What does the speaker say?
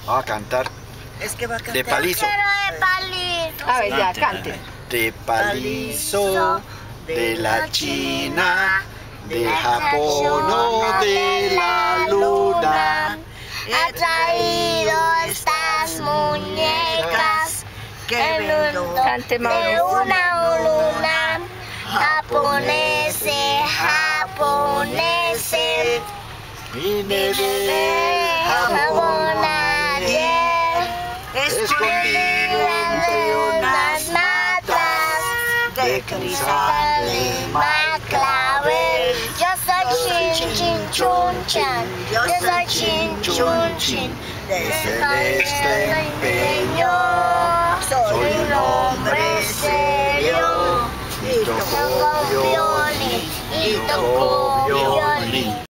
Va a cantar. Es que va a cantar. De palizo. Pero de palito. A ver, ya, cante. De palizo, de la China, de Japón o de la luna. Ha traído estas muñecas Que en vendo Cante, de Mauro. una luna. Japonese, japonese. Vine de Japón Japón ayer. escondido entre unas matas de cristal de maclavel. Yo soy chin chin chun chan. Yo soy chin chun chin. de celeste empeño. Soy un hombre serio y Toco toco violín y toco violín.